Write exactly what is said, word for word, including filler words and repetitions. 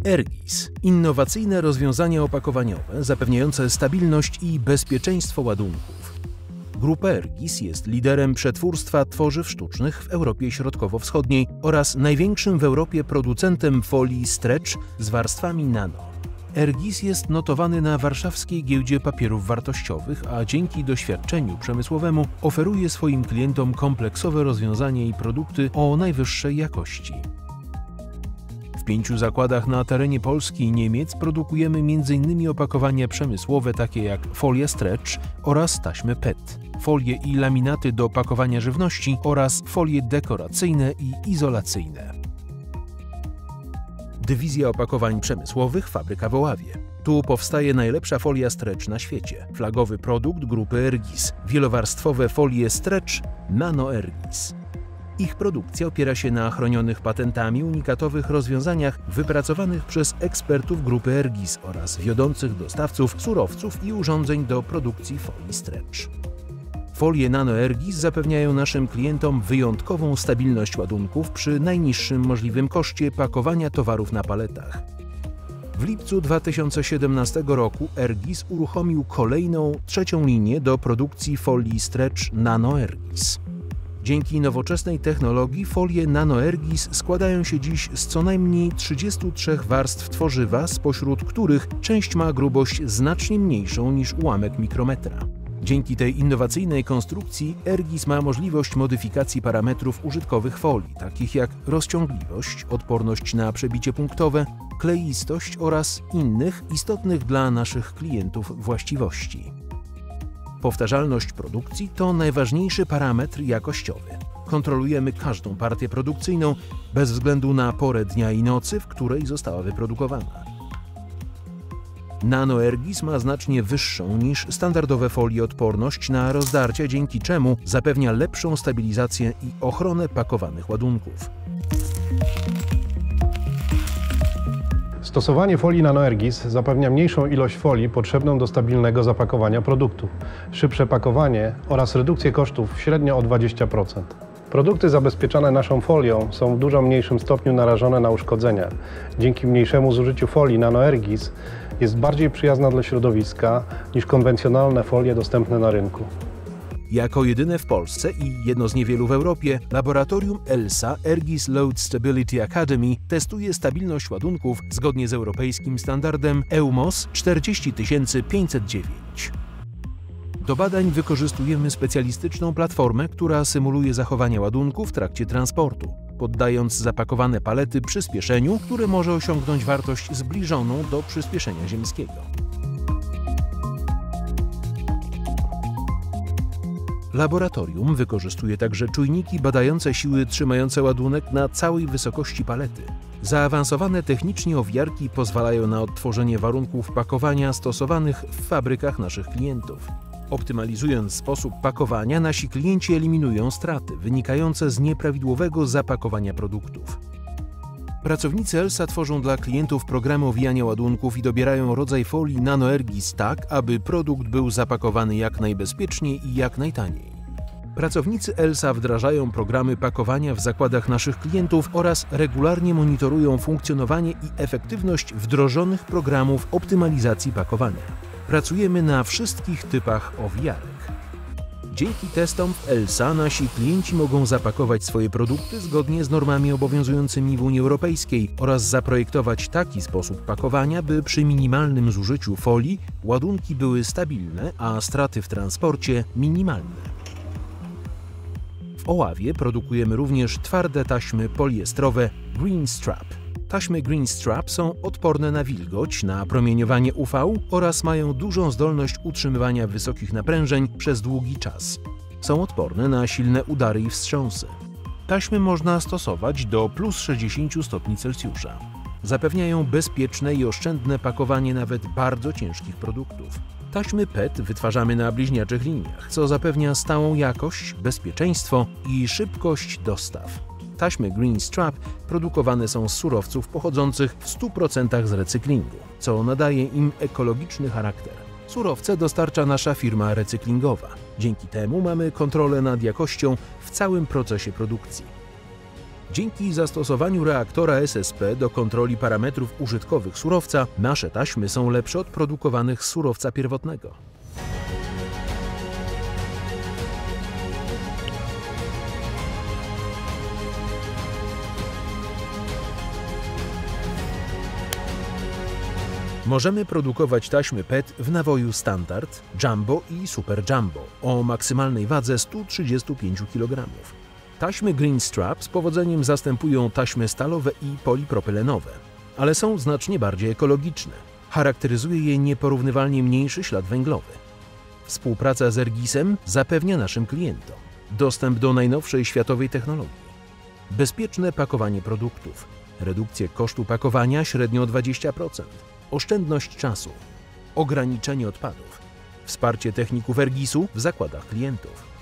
Ergis – innowacyjne rozwiązania opakowaniowe zapewniające stabilność i bezpieczeństwo ładunków. Grupa Ergis jest liderem przetwórstwa tworzyw sztucznych w Europie Środkowo-Wschodniej oraz największym w Europie producentem folii stretch z warstwami nano. Ergis jest notowany na warszawskiej giełdzie papierów wartościowych, a dzięki doświadczeniu przemysłowemu oferuje swoim klientom kompleksowe rozwiązania i produkty o najwyższej jakości. W pięciu zakładach na terenie Polski i Niemiec produkujemy między innymi opakowania przemysłowe takie jak folia stretch oraz taśmy P E T, folie i laminaty do pakowania żywności oraz folie dekoracyjne i izolacyjne. Dywizja opakowań przemysłowych Fabryka w Oławie. Tu powstaje najlepsza folia stretch na świecie. Flagowy produkt grupy Ergis. Wielowarstwowe folie stretch Nano Ergis. Ich produkcja opiera się na chronionych patentami unikatowych rozwiązaniach wypracowanych przez ekspertów grupy Ergis oraz wiodących dostawców surowców i urządzeń do produkcji folii stretch. Folie Nano Ergis zapewniają naszym klientom wyjątkową stabilność ładunków przy najniższym możliwym koszcie pakowania towarów na paletach. W lipcu dwa tysiące siedemnastego roku Ergis uruchomił kolejną, trzecią linię do produkcji folii stretch Nano Ergis. Dzięki nowoczesnej technologii folie Nano Ergis składają się dziś z co najmniej trzydziestu trzech warstw tworzywa, spośród których część ma grubość znacznie mniejszą niż ułamek mikrometra. Dzięki tej innowacyjnej konstrukcji Ergis ma możliwość modyfikacji parametrów użytkowych folii, takich jak rozciągliwość, odporność na przebicie punktowe, kleistość oraz innych istotnych dla naszych klientów właściwości. Powtarzalność produkcji to najważniejszy parametr jakościowy. Kontrolujemy każdą partię produkcyjną bez względu na porę dnia i nocy, w której została wyprodukowana. Nano Ergis ma znacznie wyższą niż standardowe folie odporność na rozdarcia, dzięki czemu zapewnia lepszą stabilizację i ochronę pakowanych ładunków. Stosowanie folii Nano Ergis zapewnia mniejszą ilość folii potrzebną do stabilnego zapakowania produktu, szybsze pakowanie oraz redukcję kosztów średnio o dwadzieścia procent. Produkty zabezpieczane naszą folią są w dużo mniejszym stopniu narażone na uszkodzenia. Dzięki mniejszemu zużyciu folii Nano Ergis jest bardziej przyjazna dla środowiska niż konwencjonalne folie dostępne na rynku. Jako jedyne w Polsce i jedno z niewielu w Europie, laboratorium ELSA Ergis Load Stability Academy testuje stabilność ładunków zgodnie z europejskim standardem E U M O S czterdzieści tysięcy pięćset dziewięć. Do badań wykorzystujemy specjalistyczną platformę, która symuluje zachowanie ładunku w trakcie transportu, poddając zapakowane palety przyspieszeniu, które może osiągnąć wartość zbliżoną do przyspieszenia ziemskiego. Laboratorium wykorzystuje także czujniki badające siły trzymające ładunek na całej wysokości palety. Zaawansowane technicznie owijarki pozwalają na odtworzenie warunków pakowania stosowanych w fabrykach naszych klientów. Optymalizując sposób pakowania, nasi klienci eliminują straty wynikające z nieprawidłowego zapakowania produktów. Pracownicy ELSA tworzą dla klientów programy owijania ładunków i dobierają rodzaj folii Nano Ergis tak, aby produkt był zapakowany jak najbezpieczniej i jak najtaniej. Pracownicy ELSA wdrażają programy pakowania w zakładach naszych klientów oraz regularnie monitorują funkcjonowanie i efektywność wdrożonych programów optymalizacji pakowania. Pracujemy na wszystkich typach owijarek. Dzięki testom w ELSA nasi klienci mogą zapakować swoje produkty zgodnie z normami obowiązującymi w Unii Europejskiej oraz zaprojektować taki sposób pakowania, by przy minimalnym zużyciu folii ładunki były stabilne, a straty w transporcie minimalne. W Oławie produkujemy również twarde taśmy poliestrowe Green Strap. Taśmy Green Strap są odporne na wilgoć, na promieniowanie U V oraz mają dużą zdolność utrzymywania wysokich naprężeń przez długi czas. Są odporne na silne udary i wstrząsy. Taśmy można stosować do plus sześćdziesięciu stopni Celsjusza. Zapewniają bezpieczne i oszczędne pakowanie nawet bardzo ciężkich produktów. Taśmy P E T wytwarzamy na bliźniaczych liniach, co zapewnia stałą jakość, bezpieczeństwo i szybkość dostaw. Taśmy Green Strap produkowane są z surowców pochodzących w stu procentach z recyklingu, co nadaje im ekologiczny charakter. Surowce dostarcza nasza firma recyklingowa. Dzięki temu mamy kontrolę nad jakością w całym procesie produkcji. Dzięki zastosowaniu reaktora S S P do kontroli parametrów użytkowych surowca, nasze taśmy są lepsze od produkowanych z surowca pierwotnego. Możemy produkować taśmy P E T w nawoju standard, jumbo i super jumbo o maksymalnej wadze sto trzydzieści pięć kilogramów. Taśmy Green Strap z powodzeniem zastępują taśmy stalowe i polipropylenowe, ale są znacznie bardziej ekologiczne. Charakteryzuje je nieporównywalnie mniejszy ślad węglowy. Współpraca z Ergisem zapewnia naszym klientom dostęp do najnowszej światowej technologii, bezpieczne pakowanie produktów, redukcję kosztu pakowania średnio o dwadzieścia procent, oszczędność czasu, ograniczenie odpadów, wsparcie techników Ergisu w zakładach klientów.